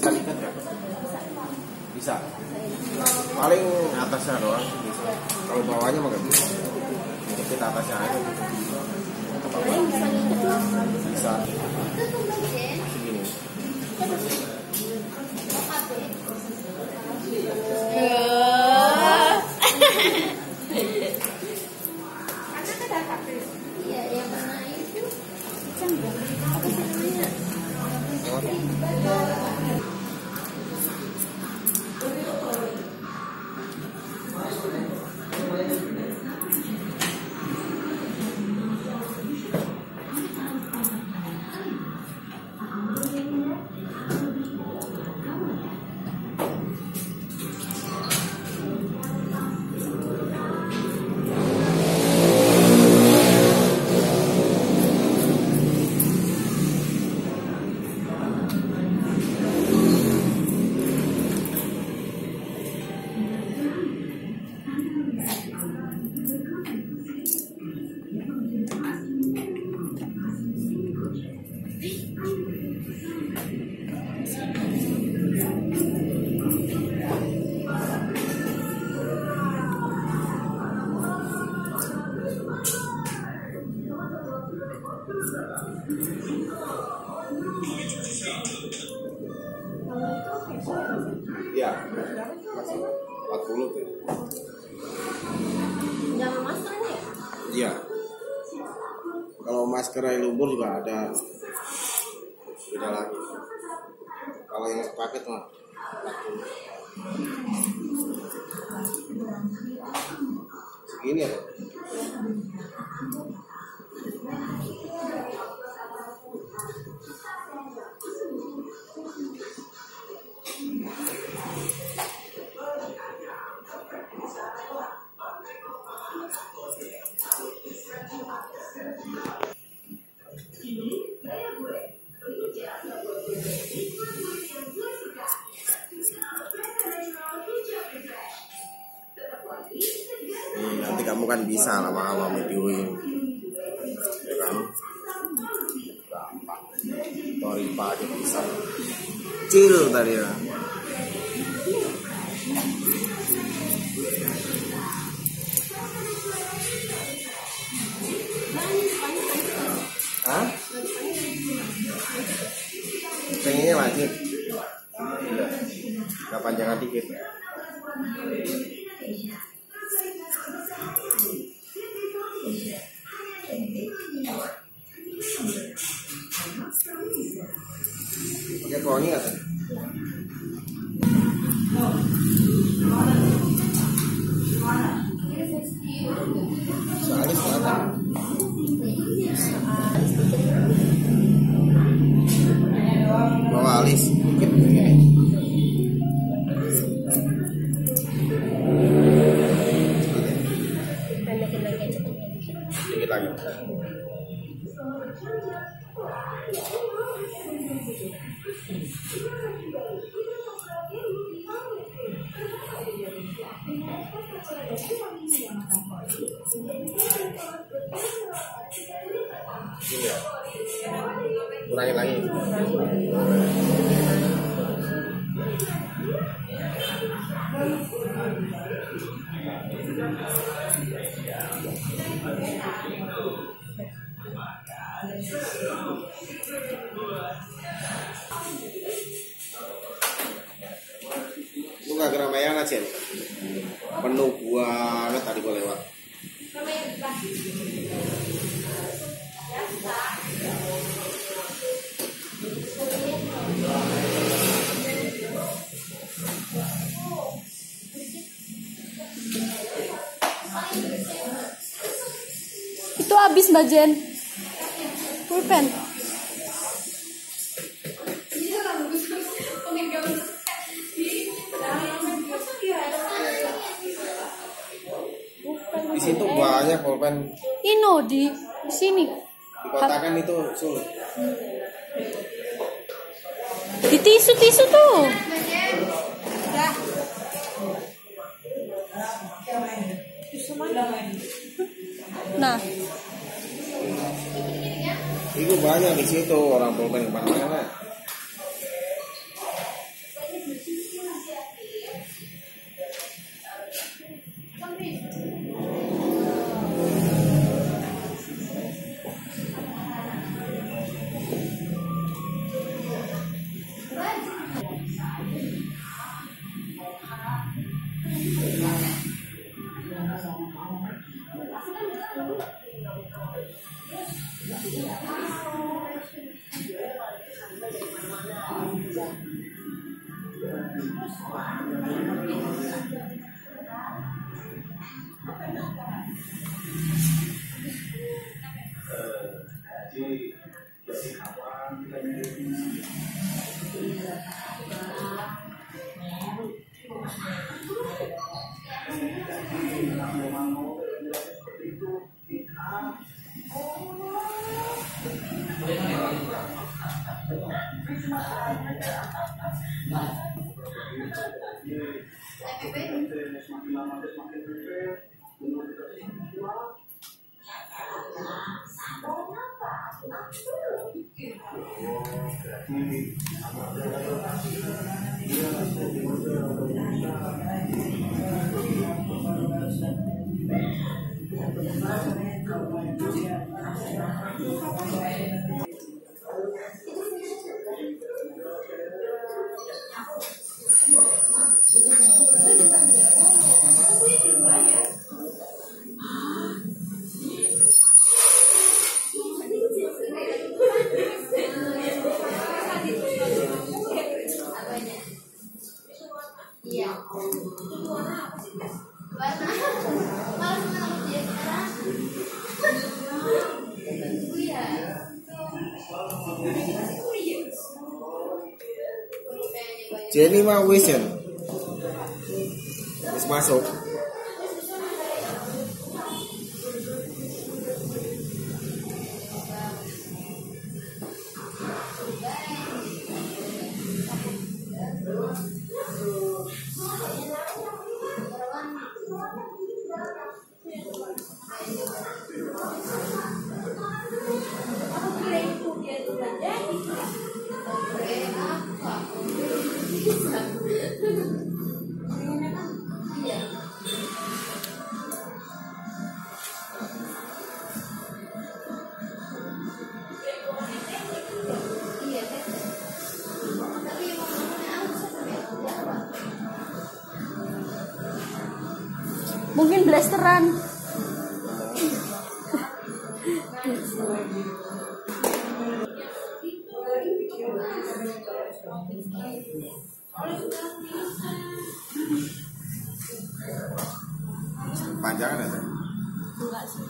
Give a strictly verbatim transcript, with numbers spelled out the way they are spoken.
Bisa diikat nggak? Bisa. Paling atasnya doang bisa. Kalau bawahnya mah nggak bisa. Jepit atasnya aja. Bisa. Segini. Iya, yang mana itu? Apa sih namanya? Iya. empat puluh tuh. Jangan maskernya ya? Iya. Kalau masker yang lumpur juga ada. Beda lagi. Kalau yang sepaket mah segini ya. Hmm, nanti kamu kan bisa lama-lama videoin, ya kan? Gampang. Toripa aja bisa. Kecil tadi ya. Hah? Pengennya wajib. Gak panjangan dikit. Pakai poni nggak? Soalnya selatan. Bawa alis. Dikit lagi. Ini ya. Kurangin lagi. Lu gak keramaian aja nih. Penuh banget tadi gue lewat. Itu habis Mbak Jen. Pulpen. Di situ banyak pulpen. Ino di sini. Dikotakan itu sulit. Di tisu-tisu tuh. Nah, Itu banyak di situ orang pulpen kemana-mana. Iya. Warna apa sih? Warna. Malas mana dia sekarang? Iya. Jenny mah wis ya. Wis masuk. Mungkin blasteran. Panjangan ada? Enggak sih.